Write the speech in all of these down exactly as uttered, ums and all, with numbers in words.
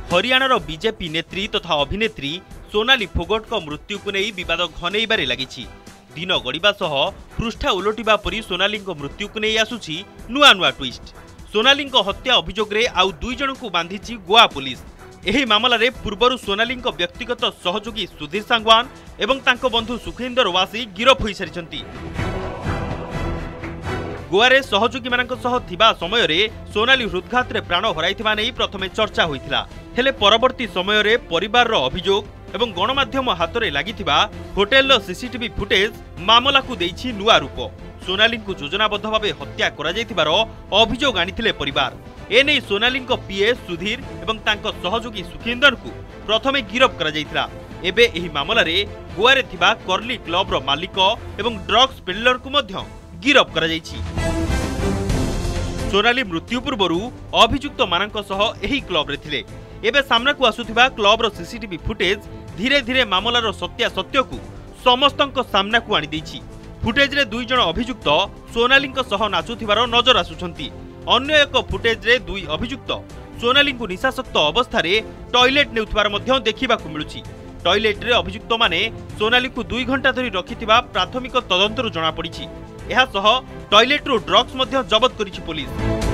हरियाणार बीजेपी नेत्री तथा अभिनेत्री सोनाली फोगट मृत्यु को नहीं विवाद घनईबारे लगी। दिन गड़िबा सह पृष्ठा उलटिबा परी सोनाली मृत्यु को नहीं आसुछि नुआ नुआ ट्विस्ट। सोनाली हत्या अभियोग रे आउ दुई जन को बांधिछि गोवा पुलिस। एही मामला रे पूर्वरु सोनाली व्यक्तिगत सहयोगी सुधीर सांगवान एवं तांको बंधु सुखेंदर वासी गिरफ होई सारिछंती। गोवारे सहयोगी मानक सह थिबा समय रे सोनाली हृदघात रे प्राण हराइथिबा नै प्रथमे चर्चा होइथिला। हेले परवर्ती समय रे परिवार रो अभियोग एवं गणमाध्यम हाथ रे लागिथिबा होटेल रो सीसीटीवी फुटेज मामला को देइछि नुआ रूप। सोनाली को योजनाबद्ध भावे हत्या करा जाइथिबार अभियोग आनिथिले परिवार। एने सोनाली पीए सुधीर एवं तांको सहयोगी सुखिंदर को प्रथमे गिरफ करा जाइथिला। एबे एही मामला रे गोवारे थिबा कर्ली क्लब रो मालिक एवं ड्रग्स पेडलर को मध्य गिरफ करा जाइछि। सोनाली मृत्यु पूर्वरु अभियुक्त मानक सह एही क्लब रे थिले। एबे सामना को आसुथिबा क्लब रो सीसीटीवी फुटेज धीरे धीरे मामला रो सत्या सत्य को समस्तक सामना को आनी दैछि। फुटेज रे दुई जन अभियुक्त सोनाली सह नाचुथिबार नजर आसुछंती। अन्य एक फुटेज रे दुई अभियुक्त सोनाली को निशासक्त अवस्था रे टॉयलेट नेउथिबार मध्य देखिबाकु मिलुछि। टॉयलेट रे अभियुक्त माने सोनाली को दुई घंटा धरी रखिथिबा प्राथमिक तदंतर जणा पड़िछि। एहा सह टॉयलेट रो ड्रग्स मध्य जब्त करिछि पुलिस।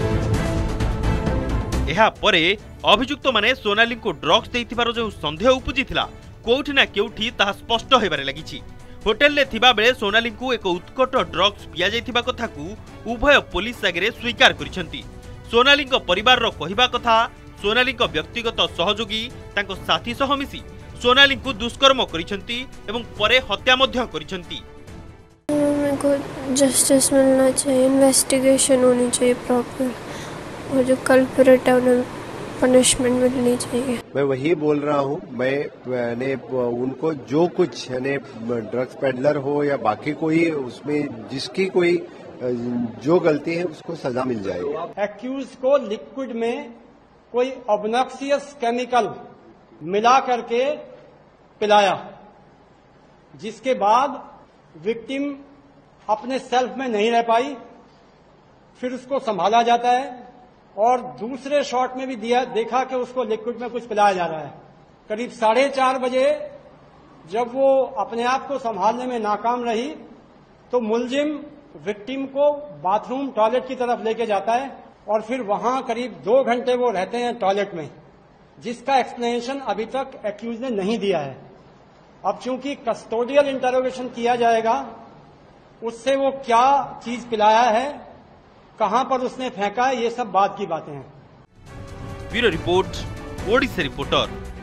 एहा परे अभियुक्त माने सोनाली को ड्रग्स देइथिबार जो संदेह उपजिथिला कोउठी ना केउठी ताहा स्पष्ट होइबारे लागिछि। होटेल ले थिबा बेले सोनाली को एक उत्कट ड्रग्स पिया जाइथिबा कथा को उभय पुलिस आगे स्वीकार करिसेंती। सोनाली परिवार रो कहिबा कथा सोनाली व्यक्तिगत सहयोगी तांको साथी सह मिसी सोनाली को दुष्कर्म करिसेंती एवं परे हत्या मध्य करिसेंती। मेरे को जस्टिस मिलना चाहिए, इन्वेस्टिगेशन होनी चाहिए प्रॉपर, और जो कल्प्रिट है उन्हें पनिशमेंट मिलनी चाहिए। मैं वही बोल रहा हूँ। मैंने उनको जो कुछ यानी ड्रग्स पेडलर हो या बाकी कोई उसमें जिसकी कोई जो गलती है उसको सजा मिल जाएगी। एक्यूज को लिक्विड में कोई ऑब्नॉक्सियस केमिकल मिला करके पिलाया, जिसके बाद विक्टिम अपने सेल्फ में नहीं रह पाई। फिर उसको संभाला जाता है और दूसरे शॉट में भी दिया देखा कि उसको लिक्विड में कुछ पिलाया जा रहा है। करीब साढ़े चार बजे जब वो अपने आप को संभालने में नाकाम रही तो मुलजिम विक्टिम को बाथरूम टॉयलेट की तरफ लेके जाता है और फिर वहां करीब दो घंटे वो रहते हैं टॉयलेट में, जिसका एक्सप्लेनेशन अभी तक एक्यूज ने नहीं दिया है। अब चूंकि कस्टोडियल इंटरोगेशन किया जाएगा, उससे वो क्या चीज पिलाया है, कहां पर उसने फेंका है, ये सब बात की बातें हैं। Bureau report, Odisha reporter.